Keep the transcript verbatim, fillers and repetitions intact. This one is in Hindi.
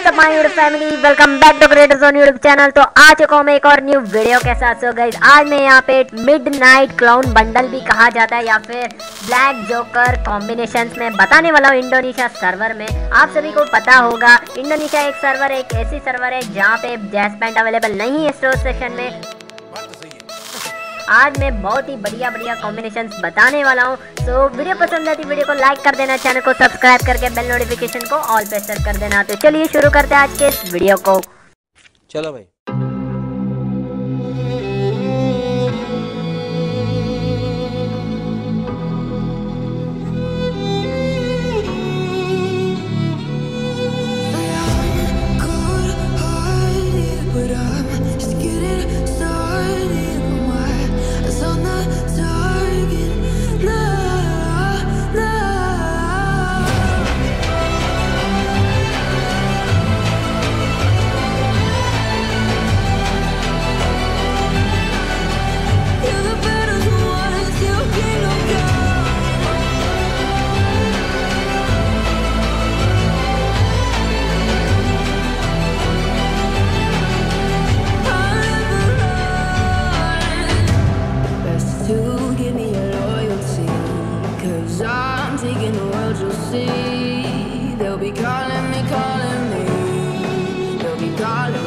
WhatsApp my YouTube family, welcome back to creators on YouTube channel. तो आ चुका हूँ मैं एक और न्यू वीडियो के साथ। सो गाइस, आज मैं यहाँ पे मिडनाइट क्लाउन बंडल भी कहा जाता है या फिर ब्लैक जोकर कॉम्बिनेशंस में बताने वाला हूँ इंडोनेशिया सर्वर में। आप सभी को पता होगा इंडोनेशिया एक सर्वर एक ऐसी सर्वर है जहाँ पे जैस पैंट अवेलेबल नहीं है स्टोर सेक्शन में। आज मैं बहुत ही बढ़िया बढ़िया कॉम्बिनेशंस बताने वाला हूँ। तो वीडियो पसंद आती वीडियो को लाइक कर देना, चैनल को सब्सक्राइब करके बेल नोटिफिकेशन को ऑल पे सेट कर देना। तो चलिए शुरू करते हैं आज के इस वीडियो को। चलो भाई। I'm taking the world, you'll see. They'll be calling me, calling me. They'll be calling